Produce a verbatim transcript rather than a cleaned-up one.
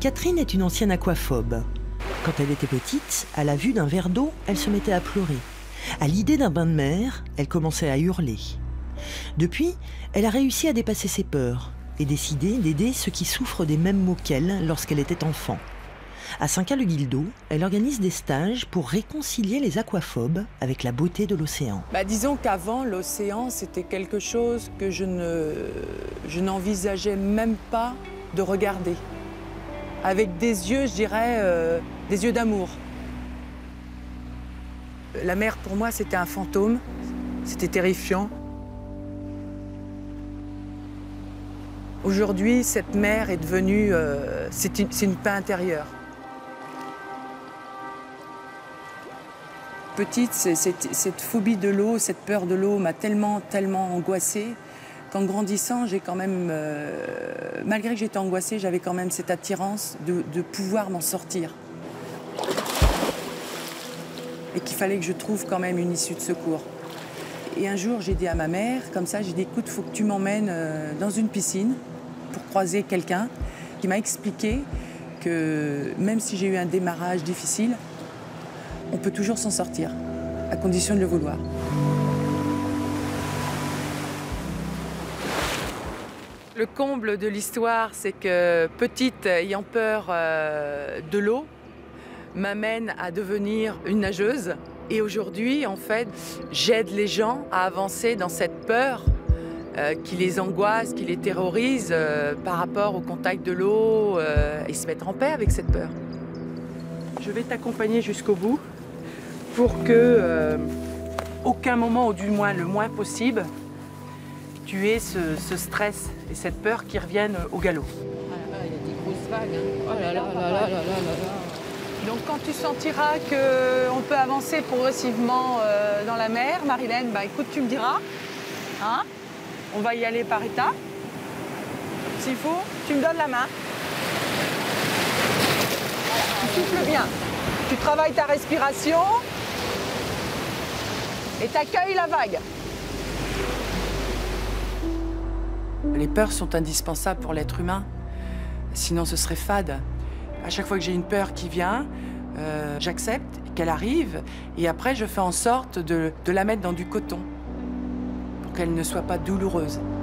Catherine est une ancienne aquaphobe. Quand elle était petite, à la vue d'un verre d'eau, elle se mettait à pleurer. À l'idée d'un bain de mer, elle commençait à hurler. Depuis, elle a réussi à dépasser ses peurs et décidé d'aider ceux qui souffrent des mêmes maux qu'elle lorsqu'elle était enfant. À Saint-Caux-le-Guildo, elle organise des stages pour réconcilier les aquaphobes avec la beauté de l'océan. Bah, disons qu'avant, l'océan, c'était quelque chose que je ne, je n'envisageais même pas de regarder. Avec des yeux, je dirais, euh, des yeux d'amour. La mer, pour moi, c'était un fantôme. C'était terrifiant. Aujourd'hui, cette mer est devenue... Euh, c'est une, c'est une paix intérieure. Petite, cette, cette phobie de l'eau, cette peur de l'eau m'a tellement, tellement angoissée qu'en grandissant, j'ai quand même, euh, malgré que j'étais angoissée, j'avais quand même cette attirance de, de pouvoir m'en sortir. Et qu'il fallait que je trouve quand même une issue de secours. Et un jour, j'ai dit à ma mère, comme ça, j'ai dit, écoute, il faut que tu m'emmènes euh, dans une piscine pour croiser quelqu'un qui m'a expliqué que même si j'ai eu un démarrage difficile, on peut toujours s'en sortir, à condition de le vouloir. Le comble de l'histoire, c'est que petite, ayant peur euh, de l'eau, m'amène à devenir une nageuse. Et aujourd'hui, en fait, j'aide les gens à avancer dans cette peur euh, qui les angoisse, qui les terrorise euh, par rapport au contact de l'eau euh, et se mettre en paix avec cette peur. Je vais t'accompagner jusqu'au bout pour que, euh, aucun moment, ou du moins le moins possible, tu aies ce, ce stress et cette peur qui reviennent au galop. Ah là là, il y a des grosses vagues. Hein. Oh là là là là là là là. Donc quand tu sentiras qu'on peut avancer progressivement euh, dans la mer, Marilène, bah écoute, tu me diras. Hein, on va y aller par étapes. S'il faut, tu me donnes la main. Tu souffles bien. Tu travailles ta respiration. Et t'accueilles la vague. Les peurs sont indispensables pour l'être humain, sinon ce serait fade. À chaque fois que j'ai une peur qui vient, euh, j'accepte qu'elle arrive et après je fais en sorte de, de la mettre dans du coton pour qu'elle ne soit pas douloureuse.